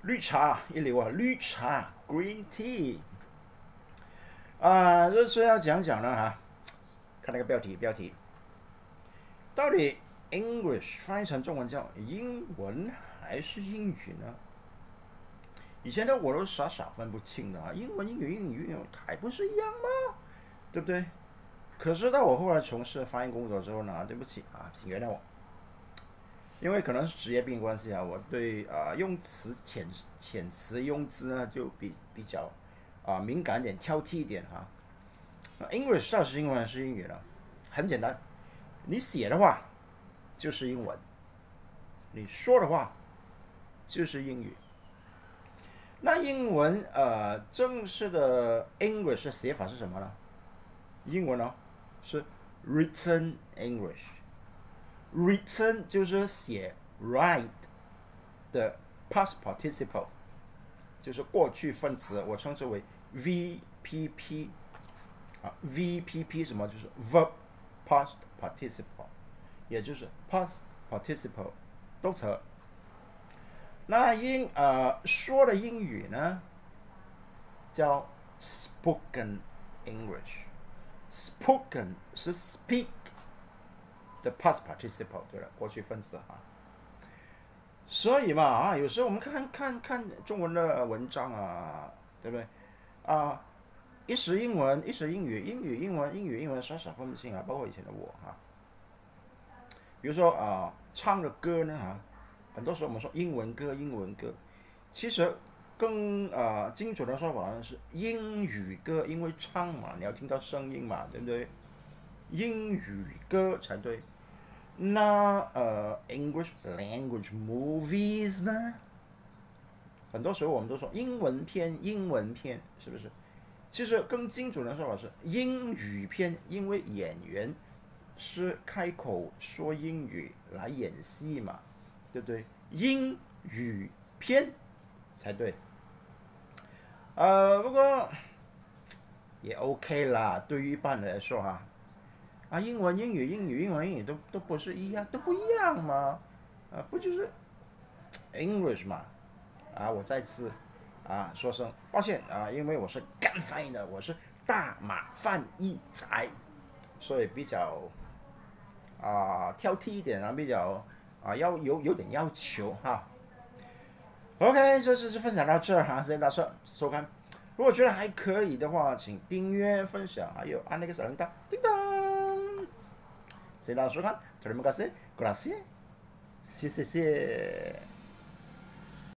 绿茶一流啊，绿茶 （green tea） 这次要讲讲了哈，看那个标题，到底 English 翻译成中文叫英文还是英语呢？以前的我都傻分不清的啊，英文、英语还不是一样吗？对不对？可是到我后来从事翻译工作之后呢，对不起啊，请原谅我，因为可能是职业病关系啊，我对用词遣词用字呢就比较敏感点、挑剔一点哈。English 到底是英文还是英语呢？很简单，你写的话就是英文，你说的话就是英语。那英文正式的 English 的写法是什么呢？英文呢是 written English。written 就是写 write 的 past participle， 就是过去分词，我称之为 VPP。VPP 什么？就是 verb past participle， 也就是 past participle 动词。那说的英语呢，叫 spoken English。spoken 是 speak 的 past participle， 对了，过去分词啊。所以嘛有时候我们看中文的文章啊，对不对一时英文，一时英语，英文，傻分不清啊。包括以前的我比如说唱的歌呢很多时候我们说英文歌，其实更精准的说法是英语歌，因为唱嘛，你要听到声音嘛，对不对？英语歌才对。那English language movies 呢？很多时候我们都说英文片，是不是？其实更精准的说法是英语片，因为演员是开口说英语来演戏嘛，对不对？英语片才对。不过也 OK 啦，对于一般人来说英文、英语、英文、英语都不是一样，都不一样嘛，不就是 English 嘛？我再次说声抱歉因为我是干翻译的，我是大马翻译仔，所以比较挑剔一点比较有点要求哈。OK， 这次就分享到这谢谢大家收看。如果觉得还可以的话，请订阅、分享，还有按那个小铃铛，叮当。谢谢大家收看，terima kasih，gracias，谢谢。